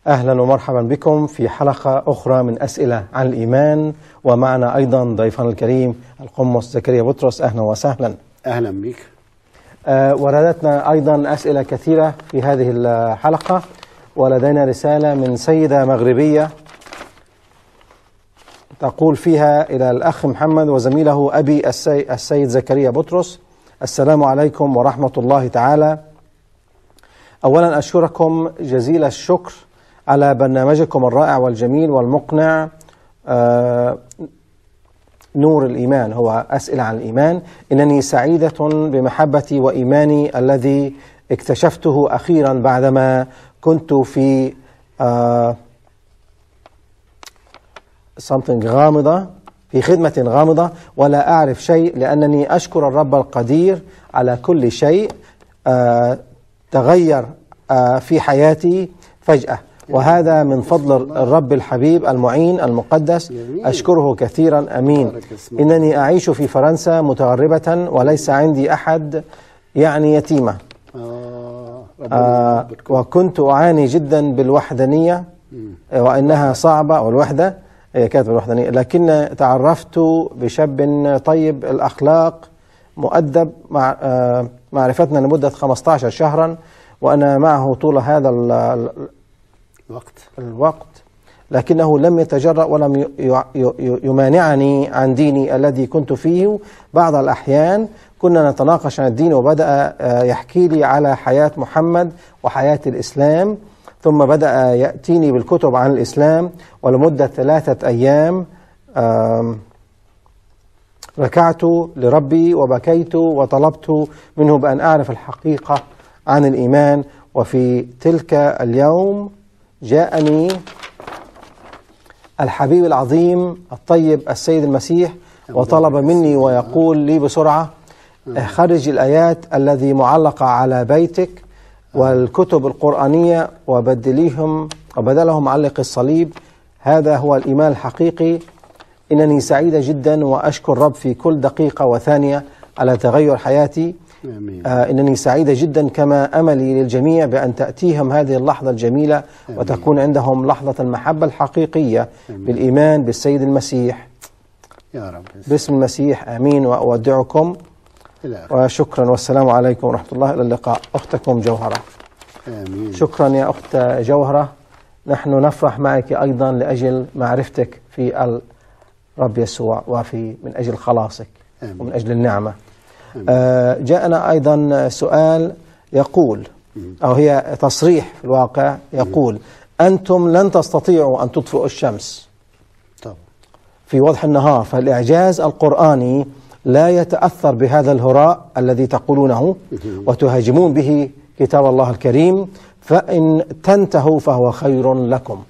أهلا ومرحبا بكم في حلقة أخرى من أسئلة عن الإيمان، ومعنا أيضا ضيفنا الكريم القمص زكريا بطرس. أهلا وسهلا. أهلا بك. وردتنا أيضا أسئلة كثيرة في هذه الحلقة، ولدينا رسالة من سيدة مغربية تقول فيها إلى الأخ محمد وزميله أبي السيد زكريا بطرس: السلام عليكم ورحمة الله تعالى. أولا أشكركم جزيل الشكر على برنامجكم الرائع والجميل والمقنع نور الإيمان، هو أسئلة عن الإيمان. إنني سعيدة بمحبتي وإيماني الذي اكتشفته أخيرا بعدما كنت في في خدمة غامضة ولا أعرف شيء، لأنني أشكر الرب القدير على كل شيء تغير في حياتي فجأة، وهذا من فضل الرب الحبيب المعين المقدس، أشكره كثيرا. أمين. إنني أعيش في فرنسا متغربة وليس عندي أحد، يعني يتيمة، وكنت أعاني جدا بالوحدانية، وإنها صعبة، والوحدة هي كانت الوحدانية، لكن تعرفت بشاب طيب الأخلاق مؤدب، معرفتنا لمدة 15 شهرا، وأنا معه طول هذا الوقت، لكنه لم يتجرأ ولم يمانعني عن ديني الذي كنت فيه. بعض الأحيان كنا نتناقش عن الدين، وبدأ يحكي لي على حياة محمد وحياة الإسلام، ثم بدأ يأتيني بالكتب عن الإسلام، ولمدة 3 أيام ركعت لربي وبكيت وطلبت منه بأن أعرف الحقيقة عن الإيمان. وفي تلك اليوم جاءني الحبيب العظيم الطيب السيد المسيح وطلب مني ويقول لي بسرعة: خرج الآيات الذي معلقة على بيتك والكتب القرآنية وبدلهم علق الصليب، هذا هو الإيمان الحقيقي. إنني سعيدة جدا وأشكر الرب في كل دقيقة وثانية على تغير حياتي. إنني سعيدة جدا، كما أملي للجميع بأن تأتيهم هذه اللحظة الجميلة وتكون عندهم لحظة المحبة الحقيقية بالإيمان بالسيد المسيح. يا رب باسم المسيح آمين. وأودعكم وشكرا، والسلام عليكم ورحمة الله. إلى اللقاء. أختكم جوهرة. آمين. شكرا يا أخت جوهرة، نحن نفرح معك أيضا لأجل معرفتك في الرب يسوع من أجل خلاصك ومن أجل النعمة. جاءنا أيضا سؤال يقول، أو هي تصريح في الواقع، يقول: أنتم لن تستطيعوا أن تطفئوا الشمس في وضح النهار، فالإعجاز القرآني لا يتأثر بهذا الهراء الذي تقولونه وتهاجمون به كتاب الله الكريم، فإن تنتهوا فهو خير لكم.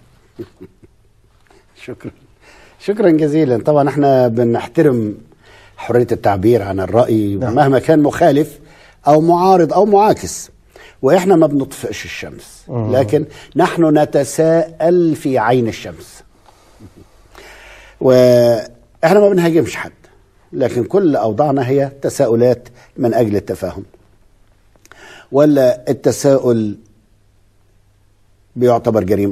شكرا جزيلا. طبعا احنا بنحترم حرية التعبير عن الرأي مهما كان مخالف أو معارض أو معاكس، وإحنا ما بنطفئش الشمس، لكن نحن نتساءل في عين الشمس، وإحنا ما بنهاجمش حد، لكن كل أوضاعنا هي تساؤلات من أجل التفاهم، ولا التساؤل بيعتبر جريمة؟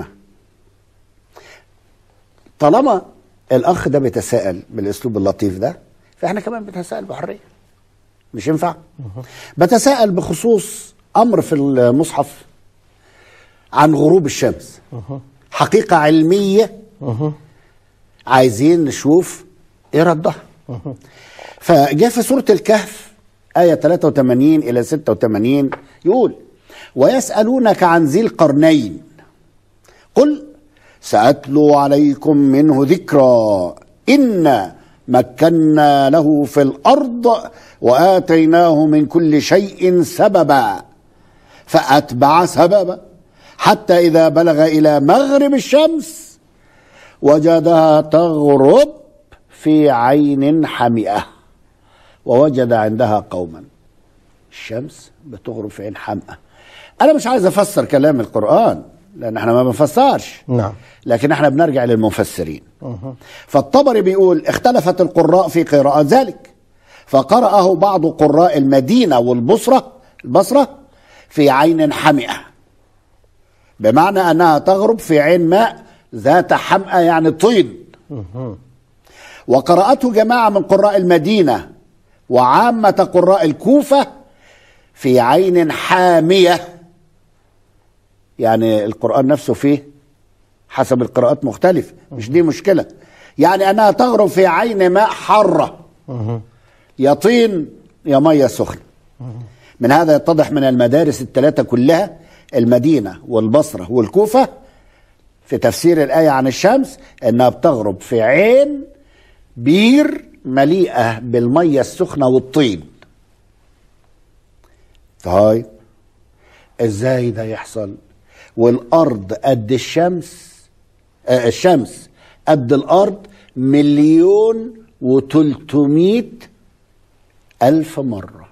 طالما الأخ ده بيتساءل بالأسلوب اللطيف ده، فإحنا كمان بنتساءل بحرية، مش ينفع؟ بتساءل بخصوص أمر في المصحف عن غروب الشمس، حقيقة علمية، عايزين نشوف إيه ردها. فجاء في سورة الكهف آية 83 إلى 86 يقول: ويسألونك عن ذي القرنين قل سأتلو عليكم منه ذكرا إن مكنا له في الأرض وآتيناه من كل شيء سببا فأتبع سببا حتى إذا بلغ إلى مغرب الشمس وجدها تغرب في عين حمئة ووجد عندها قوما. الشمس بتغرب في عين حمئة. أنا مش عايز أفسر كلام القرآن لأن احنا ما بنفسرش، نعم، لكن احنا بنرجع للمفسرين. فالطبري بيقول: اختلفت القراء في قراءة ذلك، فقرأه بعض قراء المدينة والبصرة في عين حمئة، بمعنى أنها تغرب في عين ماء ذات حمأة يعني طين. وقرأته جماعة من قراء المدينة وعامة قراء الكوفة في عين حامية، يعني القرآن نفسه فيه حسب القراءات مختلف، مش دي مشكلة، يعني أنها تغرب في عين ماء حارة يا طين يا مية سخنة. من هذا يتضح من المدارس الثلاثة كلها، المدينة والبصرة والكوفة، في تفسير الآية عن الشمس أنها بتغرب في عين بير مليئة بالمية السخنة والطين. طيب ازاي ده يحصل والأرض قد الشمس، الشمس قد الأرض 1,300,000 مرة؟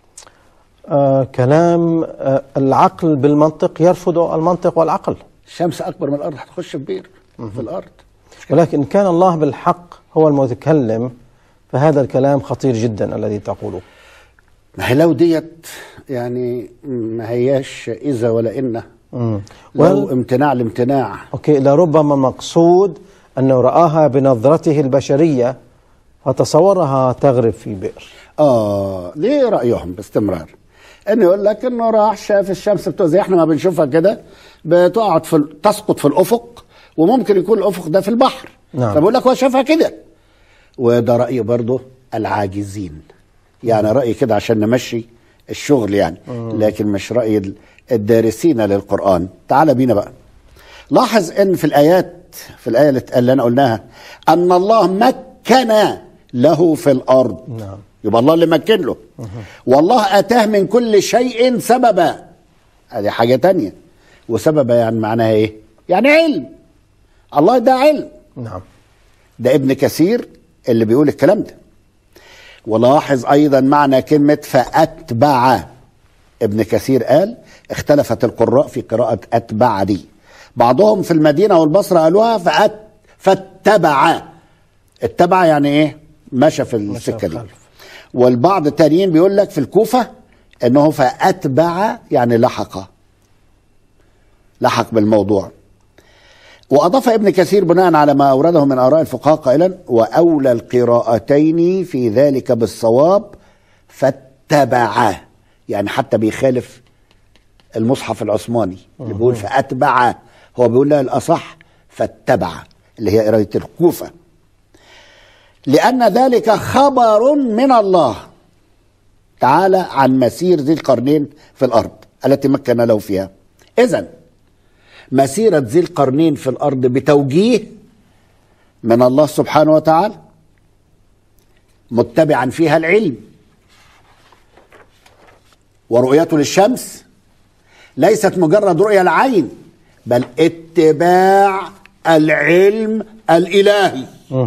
كلام العقل بالمنطق يرفض المنطق والعقل. الشمس أكبر من الأرض، هتخش في بير في الأرض. ولكن إن كان الله بالحق هو المتكلم فهذا الكلام خطير جدا الذي تقوله. ما هي لو ديت يعني ما هياش إذا ولا إنه، لو امتناع الامتناع. أوكي، لربما مقصود أنه رآها بنظرته البشرية فتصورها تغرب في بئر. ليه رأيهم باستمرار انه يقول لك انه راح شاف الشمس زي احنا ما بنشوفها كده بتقعد تسقط في الافق، وممكن يكون الافق ده في البحر. نعم. فبقول لك هو شافها كده. وده رأي برضه العاجزين، يعني رأي كده عشان نمشي الشغل يعني. لكن مش رأي الدارسين للقرآن. تعال بينا بقى لاحظ ان في الآية اللي انا قلناها ان الله مكن له في الأرض. نعم. يبقى الله اللي مكن له. والله أتاه من كل شيء سببا، هذه حاجة تانية. وسببا يعني معناها ايه؟ يعني علم. الله ده علم. نعم. ده ابن كثير اللي بيقول الكلام ده. ولاحظ أيضا معنى كلمة فأتبع. ابن كثير قال اختلفت القراء في قراءة أتبع دي، بعضهم في المدينة والبصرة قالوها فاتبع. اتبع يعني ايه؟ مشى في السكة دي. والبعض التانيين بيقول لك في الكوفة انه فأتبع يعني لحق بالموضوع. وأضاف ابن كثير بناء على ما أورده من آراء الفقهاء قائلا وأولى القراءتين في ذلك بالصواب فاتبع، يعني حتى بيخالف المصحف العثماني اللي بيقول فأتبع، هو بيقول لها الأصح فاتبع اللي هي قراءة الكوفة، لأن ذلك خبر من الله تعالى عن مسير ذي القرنين في الأرض التي مكن له فيها. إذن مسيرة ذي القرنين في الأرض بتوجيه من الله سبحانه وتعالى، متبعا فيها العلم. ورؤيته للشمس ليست مجرد رؤية العين، بل اتباع العلم الإلهي.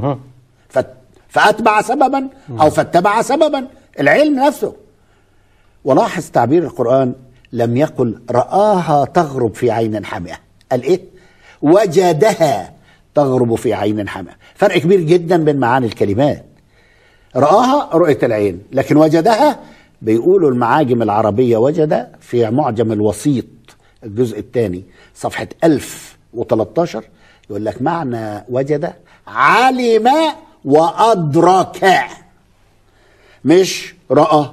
فأتبع سببا أو فاتبع سببا، العلم نفسه. ولاحظ تعبير القرآن لم يقل رآها تغرب في عين حمئة، قال إيه؟ وجدها تغرب في عين حمئة. فرق كبير جدا بين معاني الكلمات. رآها رؤية العين، لكن وجدها بيقولوا المعاجم العربية وجد في معجم الوسيط الجزء الثاني صفحة 1013 يقول لك معنى وجد علم وأدرك، مش رأى.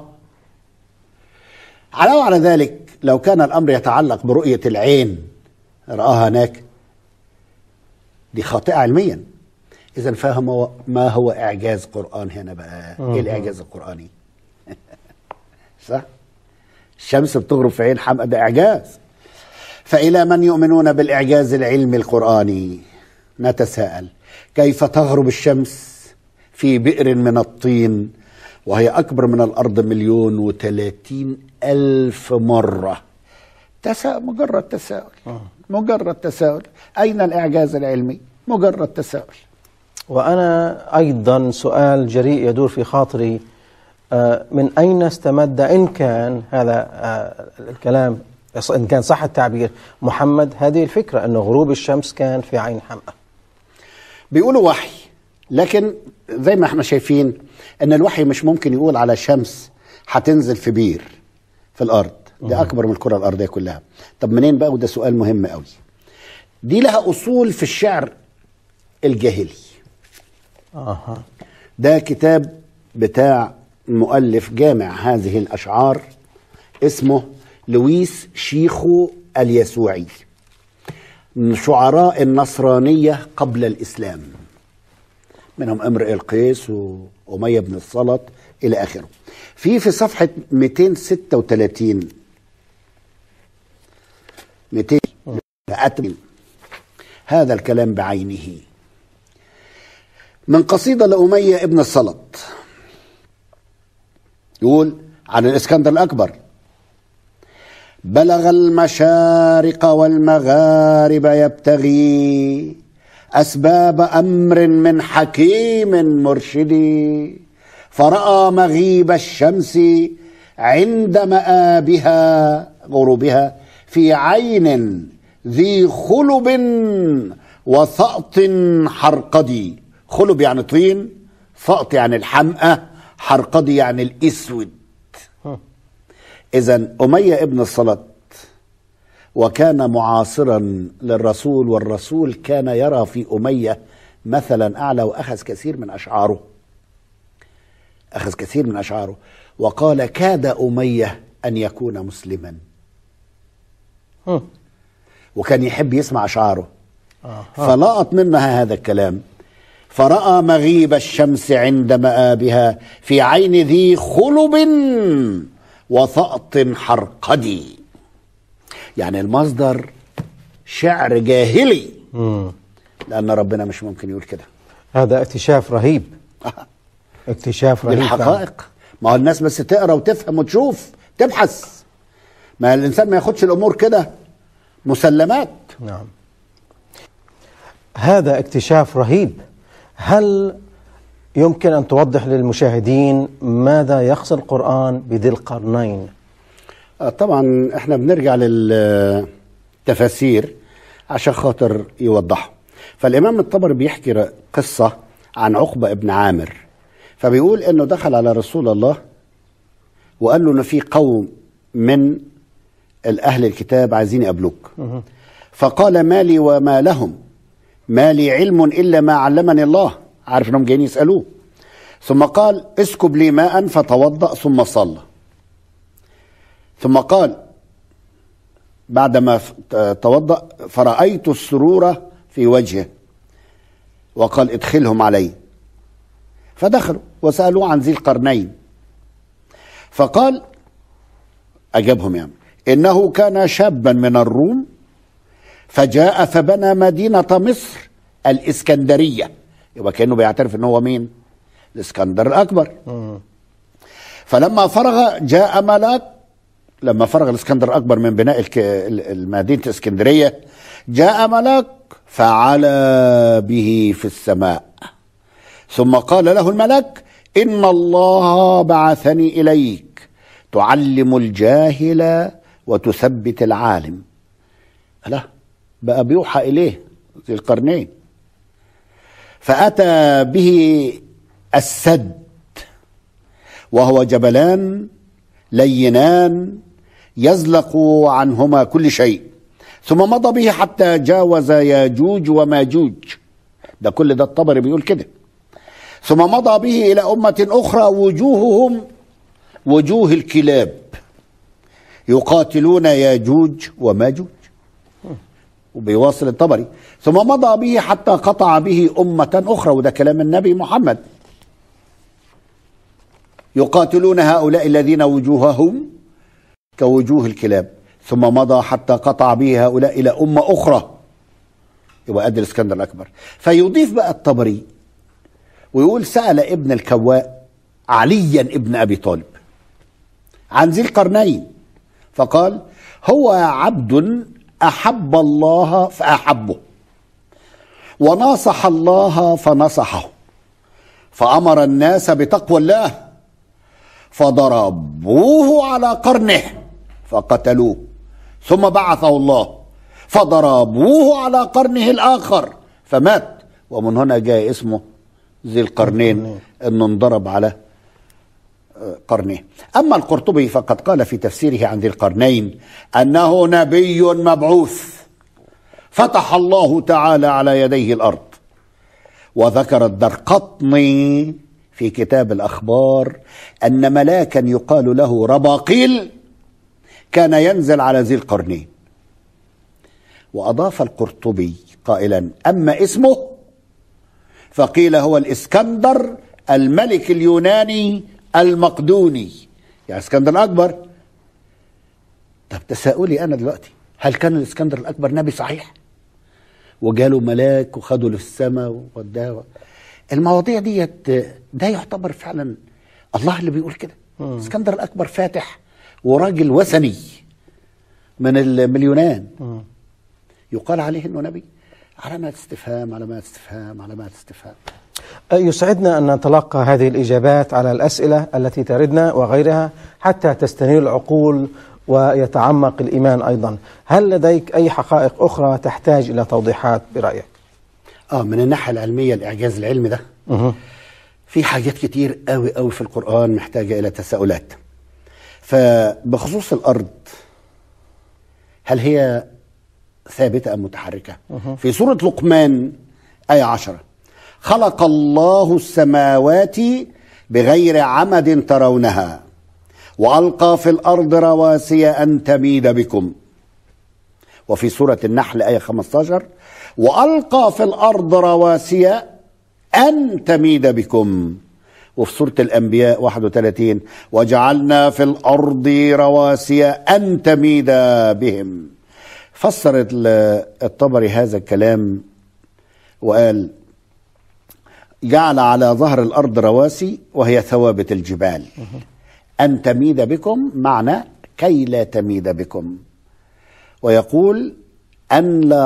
علاوة على ذلك لو كان الأمر يتعلق برؤية العين رآها هناك، دي خاطئة علميا. إذن فهم ما هو إعجاز قرآن هنا بقى؟ إيه الإعجاز القرآني؟ صح؟ الشمس بتغرب في عين حمأة، ده إعجاز. فإلى من يؤمنون بالإعجاز العلمي القرآني نتساءل كيف تغرب الشمس في بئر من الطين وهي أكبر من الأرض 1,030,000 مرة؟ مجرد تساؤل. مجرد تساؤل. أين الإعجاز العلمي؟ مجرد تساؤل. وأنا أيضا سؤال جريء يدور في خاطري، من أين استمد إن كان هذا الكلام، إن كان صح التعبير، محمد هذه الفكرة أن غروب الشمس كان في عين حمأة؟ بيقولوا وحي، لكن زي ما احنا شايفين أن الوحي مش ممكن يقول على شمس هتنزل في بير في الأرض، دي أكبر من الكرة الأرضية كلها. طب منين بقى؟ وده سؤال مهم قوي. دي لها أصول في الشعر الجاهلي. ده كتاب بتاع مؤلف جامع هذه الأشعار اسمه لويس شيخو اليسوعي، من شعراء النصرانية قبل الإسلام، منهم امرئ القيس وأمية بن السلط إلى آخره. في صفحة 236 هذا الكلام بعينه من قصيدة لأمية ابن السلط، يقول عن الإسكندر الأكبر: بلغ المشارق والمغارب يبتغي أسباب أمر من حكيم مرشد، فرأى مغيب الشمس عند مآبها غروبها في عين ذي خلب وثأط حرقدي. خلب يعني طين، ثأط يعني الحمأة، حرقدي يعني الأسود. إذن أمية ابن السلط وكان معاصرا للرسول، والرسول كان يرى في أمية مثلا أعلى، وأخذ كثير من أشعاره، وقال: كاد أمية أن يكون مسلما. وكان يحب يسمع أشعاره، فلقط منها هذا الكلام: فرأى مغيب الشمس عند مآبها في عين ذي خلب وثأط حرقدي. يعني المصدر شعر جاهلي، لأن ربنا مش ممكن يقول كده. هذا اكتشاف رهيب. اكتشاف رهيب بالحقائق. ما هو الناس بس تقرأ وتفهم وتشوف تبحث، ما الإنسان ما ياخدش الأمور كده مسلمات. نعم، هذا اكتشاف رهيب. هل يمكن أن توضح للمشاهدين ماذا يقصد القرآن بذي القرنين؟ طبعا احنا بنرجع للتفاسير عشان خاطر يوضحوا. فالإمام الطبري بيحكي قصة عن عقبة ابن عامر، فبيقول انه دخل على رسول الله وقال له ان في قوم من الأهل الكتاب عايزين يقابلوك. فقال: ما لي وما لهم، ما لي علم إلا ما علمني الله. عارف انهم جايين يسألوه. ثم قال: اسكب لي ماء فتوضأ ثم صلى. ثم قال بعدما توضأ: فرأيت السرور في وجهه، وقال: ادخلهم علي. فدخلوا وسألوه عن ذي القرنين، فقال، أجابهم يعني: إنه كان شابا من الروم فجاء فبنى مدينة مصر الإسكندرية. يبقى كأنه بيعترف إنه هو مين؟ الإسكندر الأكبر. فلما فرغ جاء ملاك، لما فرغ الإسكندر الأكبر من بناء مدينة الإسكندرية، جاء ملاك فعلى به في السماء، ثم قال له الملك: إن الله بعثني إليك تعلم الجاهل وتثبت العالم. لا بقى بيوحى إليه ذي القرنين. فأتى به السد، وهو جبلان لينان يزلق عنهما كل شيء، ثم مضى به حتى جاوز ياجوج وماجوج. ده كل ده الطبري بيقول كده. ثم مضى به إلى أمة أخرى وجوههم وجوه الكلاب يقاتلون ياجوج وماجوج. وبيواصل الطبري: ثم مضى به حتى قطع به أمة أخرى، وده كلام النبي محمد، يقاتلون هؤلاء الذين وجوههم كوجوه الكلاب، ثم مضى حتى قطع به هؤلاء إلى أمة أخرى. يبقى قد الإسكندر الأكبر. فيضيف بقى الطبري ويقول: سأل ابن الكواء عليا ابن أبي طالب عن ذي القرنين، فقال: هو عبد أحب الله فأحبه، وناصح الله فنصحه، فأمر الناس بتقوى الله، فضربوه على قرنه فقتلوه، ثم بعثه الله فضربوه على قرنه الآخر فمات. ومن هنا جاء اسمه ذي القرنين، انه انضرب على قرنه. أما القرطبي فقد قال في تفسيره عن ذي القرنين أنه نبي مبعوث فتح الله تعالى على يديه الأرض. وذكر الدرقطني في كتاب الأخبار أن ملاكا يقال له رباقيل كان ينزل على ذي القرنين. وأضاف القرطبي قائلا: أما اسمه فقيل هو الإسكندر الملك اليوناني المقدوني، يعني اسكندر الأكبر. طب تساؤلي أنا دلوقتي، هل كان الإسكندر الأكبر نبي صحيح وجاله ملاك وخده للسماء ووداه؟ المواضيع ديت ده يعتبر فعلا الله اللي بيقول كده. اسكندر الأكبر فاتح وراجل وثني من اليونان، يقال عليه انه نبي؟ علامات استفهام علامات استفهام علامات استفهام. يسعدنا أن نتلقى هذه الإجابات على الأسئلة التي تردنا وغيرها حتى تستنير العقول ويتعمق الإيمان أيضا. هل لديك أي حقائق أخرى تحتاج إلى توضيحات برأيك؟ من الناحية العلمية، الإعجاز العلمي ده في حاجات كتير قوي قوي في القرآن محتاجة إلى تساؤلات. فبخصوص الأرض، هل هي ثابتة أم متحركة؟ في سورة لقمان آية 10: خلق الله السماوات بغير عمد ترونها وألقى في الأرض رواسي أن تميد بكم. وفي سورة النحل آية 15: وألقى في الأرض رواسي أن تميد بكم. وفي سورة الأنبياء 31: وجعلنا في الأرض رواسي أن تميد بهم. فسر الطبري هذا الكلام وقال: جعل على ظهر الأرض رواسي وهي ثوابت الجبال، أن تميد بكم معنى كي لا تميد بكم. ويقول: أن لا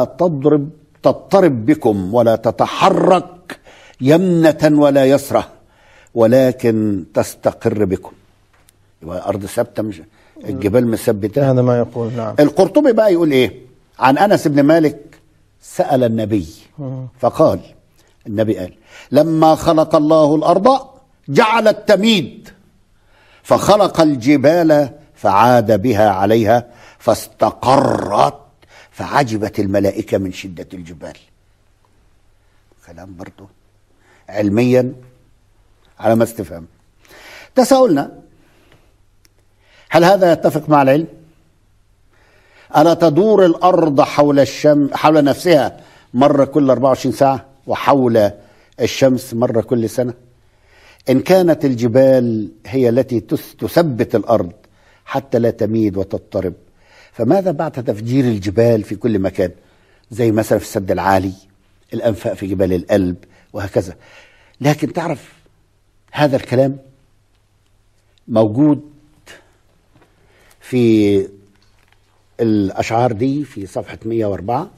تضطرب بكم ولا تتحرك يمنة ولا يسرة ولكن تستقر بكم. يبقى الأرض ثابتة، مش الجبال مثبتة. هذا ما يقول. نعم. القرطبي بقى يقول إيه عن أنس بن مالك؟ سأل النبي فقال، النبي قال: لما خلق الله الأرض جعلت تميد، فخلق الجبال فعاد بها عليها فاستقرت، فعجبت الملائكة من شدة الجبال. كلام برضو علميا على ما استفهم. تساؤلنا: هل هذا يتفق مع العلم؟ ألا تدور الأرض حول نفسها مرة كل 24 ساعة، وحول الشمس مرة كل سنة؟ إن كانت الجبال هي التي تثبت الأرض حتى لا تميد وتضطرب، فماذا بعد تفجير الجبال في كل مكان، زي مثلا في السد العالي، الأنفاق في جبال الألب وهكذا؟ لكن تعرف هذا الكلام موجود في الأشعار دي في صفحة 104.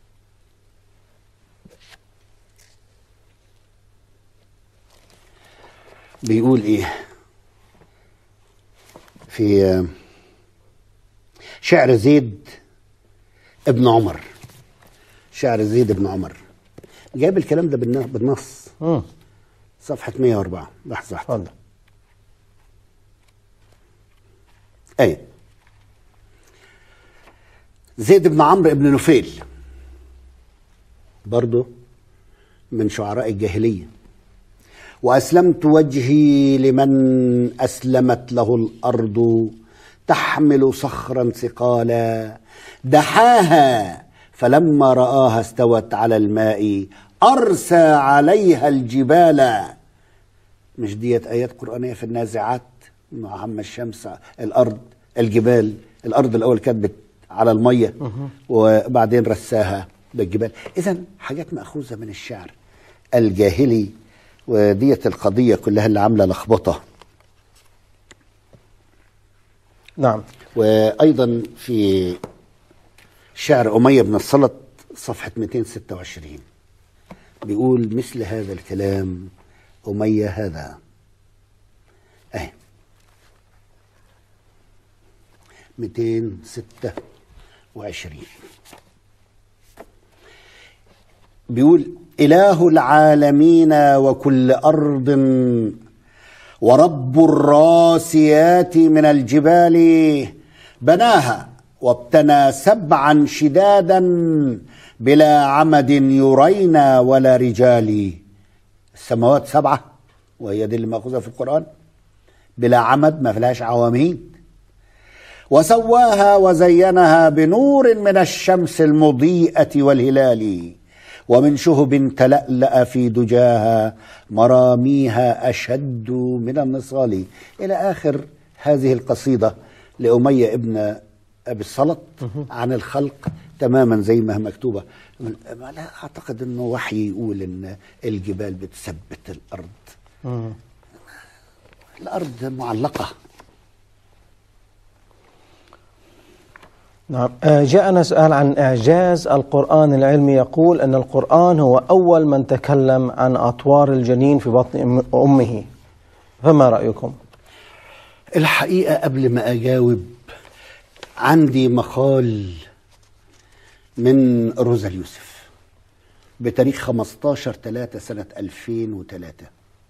بيقول إيه في شعر زيد ابن عمر؟ شعر زيد ابن عمر جايب الكلام ده بالنص. صفحة 104. لحظة واحدة. أي زيد بن عمرو بن نفيل برضو من شعراء الجاهلية: وأسلمت وجهي لمن أسلمت له الأرض، تحمل صخرا ثقالا، دحاها فلما رآها استوت على الماء، أرسى عليها الجبال. مش ديت آيات قرآنية في النازعات مع عم الشمس؟ الأرض، الجبال، الأرض الأول كانت على المية وبعدين رساها بالجبال. إذن حاجات مأخوذة من الشعر الجاهلي، وديت القضية كلها اللي عاملة لخبطة. نعم. وأيضا في شعر أمية بن السلط صفحة 226 بيقول مثل هذا الكلام أمية هذا. 226 بيقول: إله العالمين وكل أرض ورب الراسيات من الجبال بناها وابتنى 7 شدادا بلا عمد يرينا ولا رجال. السماوات 7، وهي دي اللي مأخوذة في القرآن، بلا عمد، ما فيهاش عواميد. وسواها وزينها بنور من الشمس المضيئة والهلال، ومن شهب تلألأ في دجاها، مراميها أشد من النصال. إلى آخر هذه القصيدة لأمية ابن أبي السلط عن الخلق تماما زي ما هي مكتوبة. لا أعتقد أنه وحي يقول أن الجبال بتثبت الأرض. الأرض معلقة. نعم. جاءنا سؤال عن إعجاز القرآن العلمي، يقول أن القرآن هو أول من تكلم عن أطوار الجنين في بطن أمه، فما رأيكم؟ الحقيقة قبل ما أجاوب عندي مقال من روزا اليوسف بتاريخ 15/3 سنة 2003.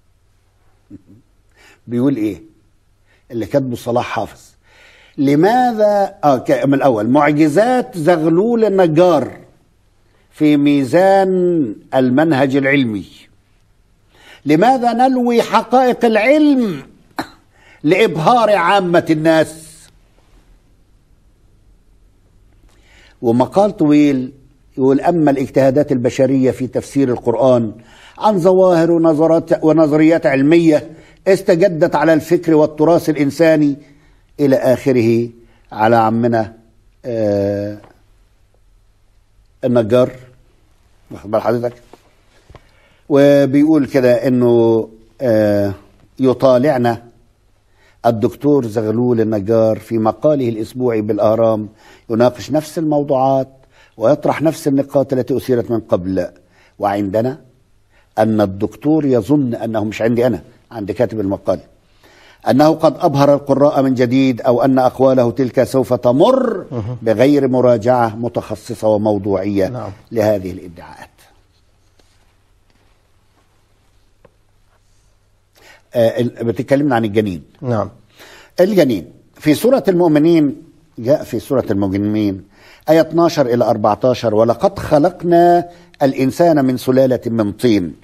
بيقول إيه اللي كاتبه صلاح حافظ؟ لماذا من الأول: معجزات زغلول النجار في ميزان المنهج العلمي. لماذا نلوي حقائق العلم لإبهار عامة الناس؟ ومقال طويل يقول: أما الاجتهادات البشرية في تفسير القرآن عن ظواهر ونظريات علمية استجدت على الفكر والتراث الإنساني، إلى آخره، على عمنا النجار، واخد بال حضرتك؟ وبيقول كده إنه يطالعنا الدكتور زغلول النجار في مقاله الأسبوعي بالأهرام، يناقش نفس الموضوعات ويطرح نفس النقاط التي أثيرت من قبل. وعندنا أن الدكتور يظن أنه، مش عندي أنا، عند كاتب المقال، أنه قد أبهر القراء من جديد، أو أن أقواله تلك سوف تمر بغير مراجعة متخصصة وموضوعية. نعم. لهذه الادعاءات. بتكلمنا عن الجنين. نعم. الجنين في سورة المؤمنين، جاء في سورة المؤمنين آية 12 إلى 14: ولقد خلقنا الإنسان من سلالة من طين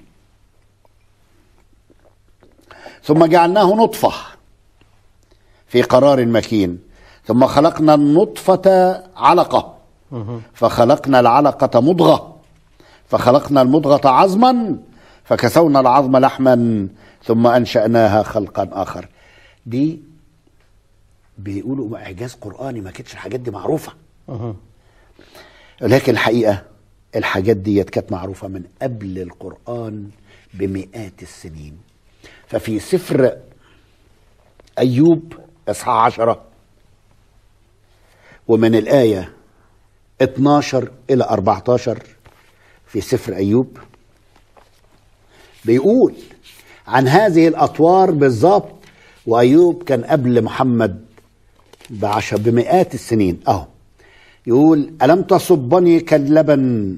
ثم جعلناه نطفة في قرار مكين ثم خلقنا النطفة علقة فخلقنا العلقة مضغة فخلقنا المضغة عظما فكسونا العظم لحما ثم أنشأناها خلقا آخر. دي بيقولوا إعجاز قرآني، ما كانتش الحاجات دي معروفة. لكن الحقيقة الحاجات دي كانت معروفة من قبل القرآن بمئات السنين. ففي سفر أيوب إصحاح 10 ومن الآية 12 إلى 14 في سفر أيوب بيقول عن هذه الأطوار بالضبط. وأيوب كان قبل محمد بمئات السنين. يقول: ألم تصبني كاللبن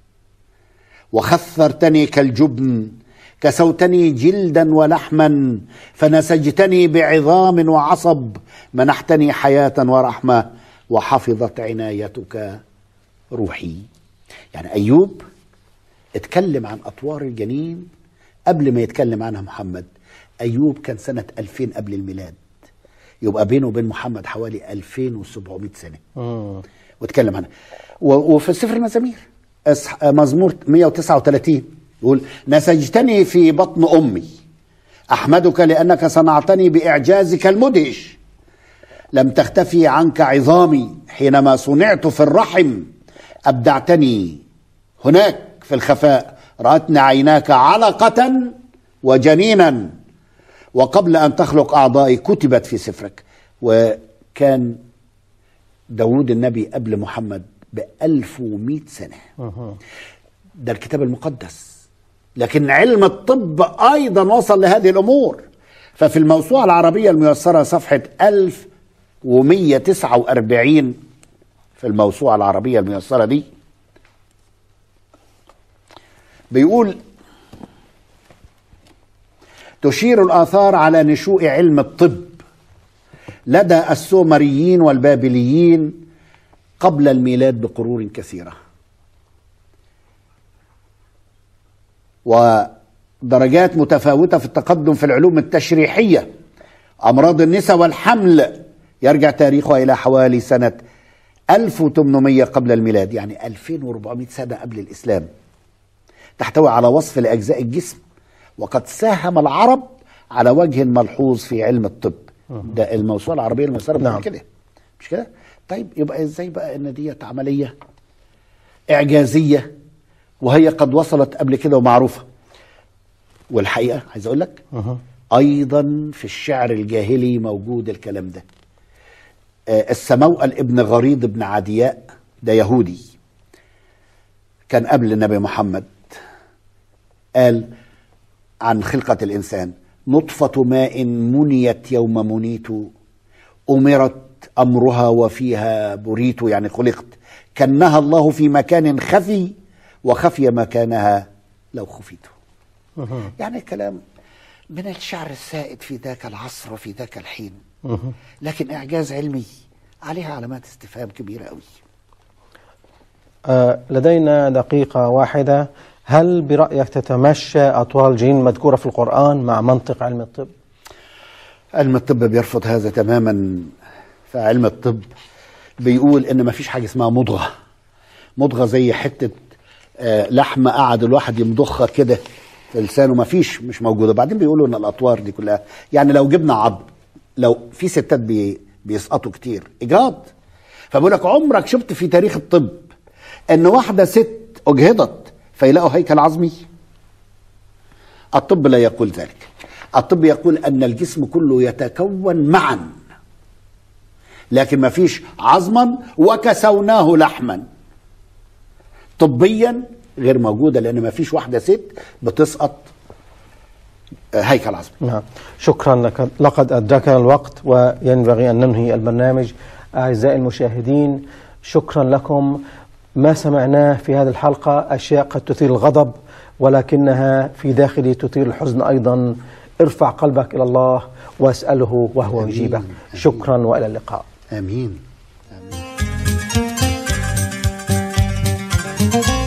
وخثرتني كالجبن، كسوتني جلدا ولحما فنسجتني بعظام وعصب، منحتني حياة ورحمة وحفظت عنايتك روحي. يعني أيوب اتكلم عن أطوار الجنين قبل ما يتكلم عنها محمد. أيوب كان سنة 2000 قبل الميلاد، يبقى بينه وبين محمد حوالي 2700 سنة واتكلم عنها. وفي سفر المزامير مزمور 139 يقول: نسجتني في بطن أمي أحمدك لأنك صنعتني بإعجازك المدهش، لم تختفي عنك عظامي حينما صنعت في الرحم، أبدعتني هناك في الخفاء، رأتني عيناك علقة وجنينا، وقبل أن تخلق أعضائي كتبت في سفرك. وكان داود النبي قبل محمد ب1100 سنة. ده الكتاب المقدس. لكن علم الطب أيضا وصل لهذه الأمور. ففي الموسوعة العربية الميسرة صفحة 1149 في الموسوعة العربية الميسرة دي بيقول: تشير الآثار على نشوء علم الطب لدى السومريين والبابليين قبل الميلاد بقرون كثيرة، ودرجات متفاوتة في التقدم في العلوم التشريحية. أمراض النساء والحمل يرجع تاريخها إلى حوالي سنة 1800 قبل الميلاد، يعني 2400 سنة قبل الإسلام. تحتوي على وصف لأجزاء الجسم، وقد ساهم العرب على وجه ملحوظ في علم الطب. ده الموسوعة العربية الميسرة بتقول كده، مش كده؟ طيب يبقى ازاي بقى ان ديت عملية إعجازية وهي قد وصلت قبل كده ومعروفة؟ والحقيقة عايز أقول لك أيضا في الشعر الجاهلي موجود الكلام ده. السموأل ابن غريض ابن عدياء ده يهودي كان قبل النبي محمد، قال عن خلقة الإنسان: نطفة ماء منيت يوم منيت، أمرت أمرها وفيها بريت، يعني خلقت كأنها الله في مكان خفي وخفي مكانها لو خفيت. يعني كلام من الشعر السائد في ذاك العصر وفي ذاك الحين، لكن إعجاز علمي عليها علامات استفهام كبيرة قوي. لدينا دقيقة واحدة. هل برأيك تتمشى أطوال الجنين المذكورة في القرآن مع منطق علم الطب؟ علم الطب بيرفض هذا تماما. فعلم الطب بيقول إن ما فيش حاجة اسمها مضغة زي حتة لحمة قعد الواحد يمضخها كده في لسانه، ما فيش، مش موجودة. بعدين بيقولوا إن الأطوار دي كلها، يعني لو جبنا عظم، لو في ستات بيسقطوا كتير إجهاض، فبقول لك عمرك شفت في تاريخ الطب إن واحدة ست أجهضت فيلاقوا هيكل عظمي؟ الطب لا يقول ذلك. الطب يقول أن الجسم كله يتكون معا، لكن ما فيش عظما وكسوناه لحما. طبيا غير موجودة، لأن ما فيش واحدة ست بتسقط هيكل عظمي. نعم، شكرا لك. لقد أدركنا الوقت وينبغي أن ننهي البرنامج. أعزائي المشاهدين، شكرا لكم. ما سمعناه في هذه الحلقة أشياء قد تثير الغضب، ولكنها في داخلي تثير الحزن أيضا. ارفع قلبك إلى الله واسأله وهو يجيبك. شكرا وإلى اللقاء. آمين.